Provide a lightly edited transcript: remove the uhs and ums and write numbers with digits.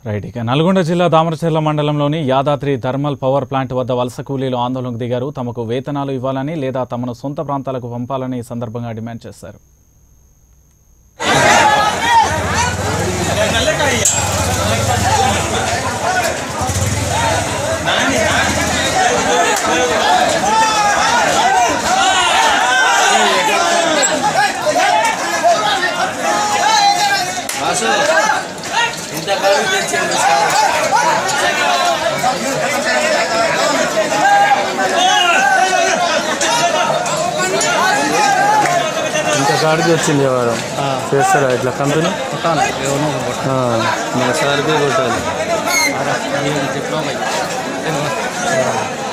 Right. ఇక నల్గొండ జిల్లా దామరచర్ల మండలంలోని యాదాద్రి థర్మల్ పవర్ ప్లాంట్ వద్ద వలస కూలీలు ఆందోళనకు దిగారు. తమకు వేతనాలు ఇవ్వాలని లేదా తమను సొంత ప్రాంతాలకు పంపాలని ఈ సందర్భంగా డిమాండ్ చేశారు. ఇంతకాడికి వచ్చింది వారం చేస్తారా ఇట్లా కంపెనీ మన సార్కి కొట్టాలి.